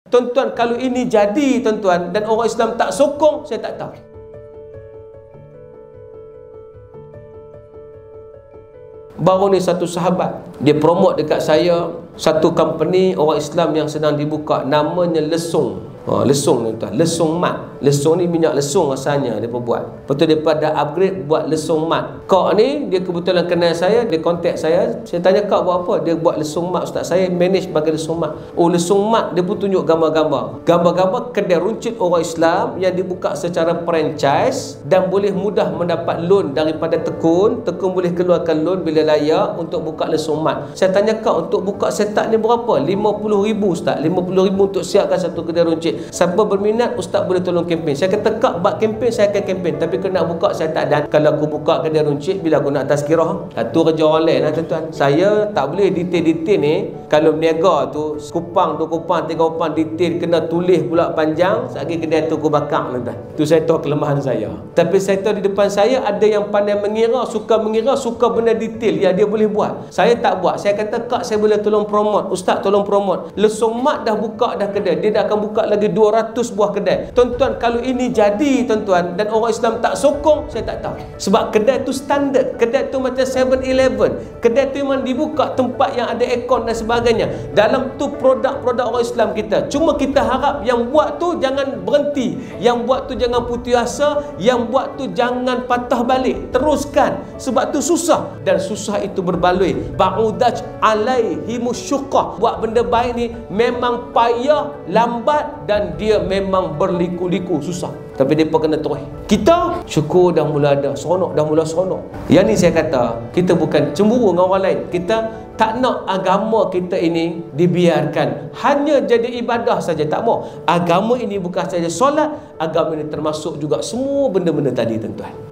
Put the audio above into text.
Tuan-tuan, kalau ini jadi tuan-tuan dan orang Islam tak sokong, saya tak tahu. Baru ni satu sahabat, dia promote dekat saya satu company orang Islam yang sedang dibuka, namanya Lesung. Lesung ni tuan, lesung mat. Lesung ni minyak lesung asalnya dia buat. Lepas tu dia pada upgrade buat lesung mat. Kak ni dia kebetulan kenal saya, dia kontak saya. Saya tanya, kak buat apa? Dia buat lesung mat ustaz. Saya manage bagi lesung mat. Oh, lesung mat, dia pun tunjuk gambar-gambar. Gambar-gambar kedai runcit orang Islam yang dibuka secara franchise dan boleh mudah mendapat loan daripada Tekun. Tekun boleh keluarkan loan bila layak untuk buka lesung mat. Saya tanya, kak untuk buka setup ni berapa? 50,000 ustaz. 50,000 untuk siapkan satu kedai runcit. Siapa berminat, ustaz boleh tolong kempen. Saya kata, kak buat kempen, saya akan kempen. Tapi kalau nak buka, saya tak ada. Kalau aku buka kedai runcit, bila aku nak tazkirah, satu kerja orang lain lah tuan-tuan. Saya tak boleh detail-detail ni. Kalau berniaga tu, kupang, 2 kupang, 3 kupang detail, kena tulis pula panjang. Sekali kedai tu aku bakar tuan-tuan. Tu saya tahu kelemahan saya. Tapi saya tahu di depan saya ada yang pandai mengira, suka benda detail yang dia boleh buat. Saya tak buat. Saya kata, kak saya boleh tolong promote. Ustaz tolong promote. Lesung mat dah buka dah kedai. Dia dah akan buka lagi 200 buah kedai. Tuan-tuan, kalau ini jadi tuan-tuan dan orang Islam tak sokong, saya tak tahu. Sebab kedai tu standard. Kedai tu macam 7-Eleven. Kedai tu memang dibuka tempat yang ada aircon dan sebagainya. Dalam tu produk-produk orang Islam kita. Cuma kita harap yang buat tu jangan berhenti. Yang buat tu jangan putus asa. Yang buat tu jangan patah balik. Teruskan. Sebab tu susah. Dan susah itu berbaloi. Ba'udaj alaihimus syuqah. Buat benda baik ni memang payah, lambat dan dia memang berliku-liku, susah. Tapi mereka kena terus. Kita syukur dah mula ada, seronok dah mula seronok. Yang ni saya kata, kita bukan cemburu dengan orang lain. Kita tak nak agama kita ini dibiarkan hanya jadi ibadah saja, tak mau. Agama ini bukan saja solat, agama ini termasuk juga semua benda-benda tadi tuan-tuan.